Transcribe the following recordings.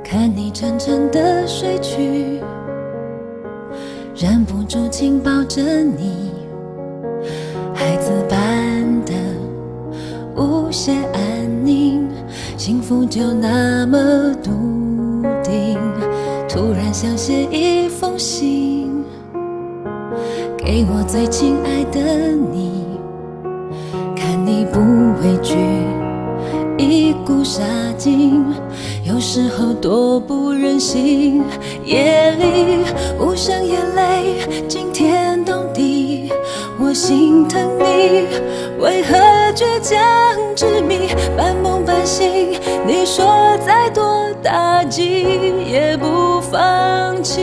看你沉沉的睡去，忍不住紧抱着你，孩子般的无限安宁，幸福就那么笃定。突然想写一封信，给我最亲爱的你，看你不畏惧一股杀劲，有时候多不忍心。夜里无声眼泪惊天动地，我心疼你，为何倔强执迷，半梦半醒。你说再多打击也不放弃，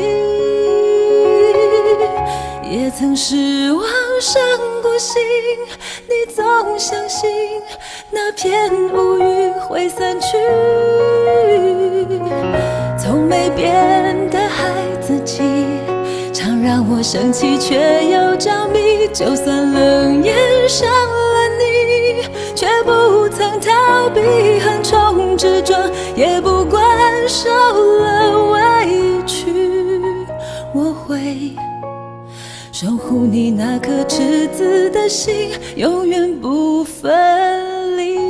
也曾失望伤过心，你总相信那片乌云会散去。从没变的孩子气，常让我生气却又着迷。就算冷眼伤了你，却不曾逃避横冲直撞，也不管受了委屈。我会守护你那颗赤子的心，永远不分离。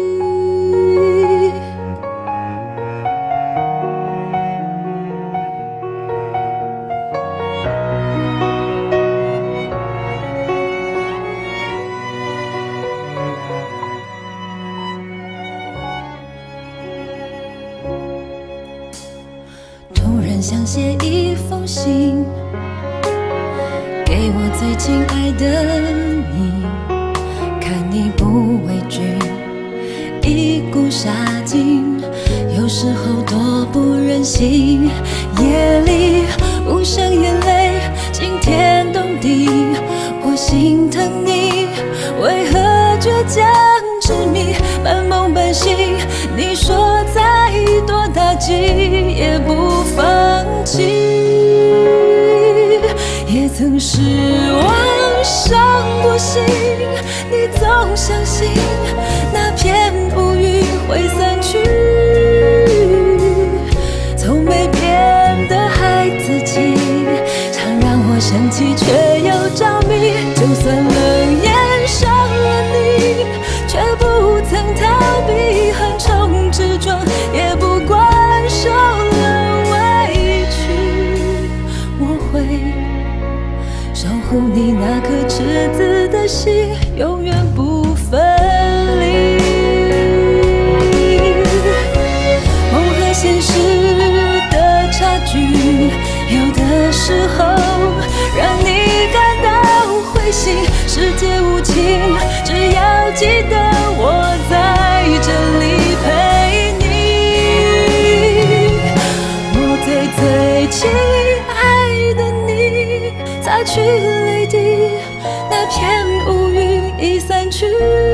突然想写一封信，给我最亲爱的你，看你不畏惧一股杀劲，有时候多不忍心。夜里无声眼泪惊天动地，我心疼你，为何倔强执迷，半梦半醒。你说再多打击也不放弃，也曾失望伤过心，你总相信那片乌云会散去。从没变的孩子气，常让我生气却又着迷。就算冷眼伤了你，却不曾逃避横冲直撞，也不管受了委屈。我会守护你那颗赤子的心，永远不分离。梦和现实的差距，有的时候让你感到灰心。世界无情，只要记得我在这里陪你。我最亲爱的你，擦去泪滴，那片乌云已散去，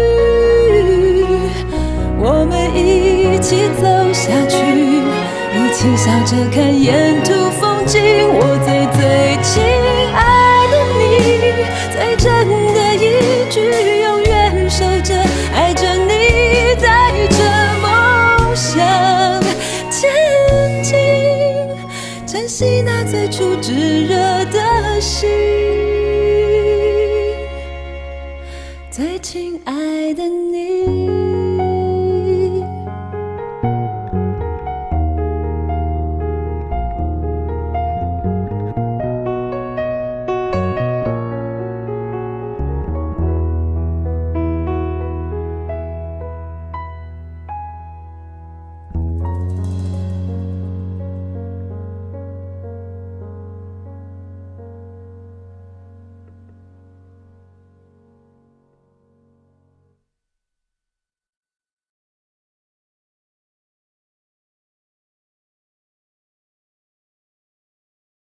我们一起走下去，一起笑着看沿途风景。我最亲爱的你，最真的一句永远守着，爱着你，带着梦想前进，珍惜那最初炙热的心。最亲爱的你。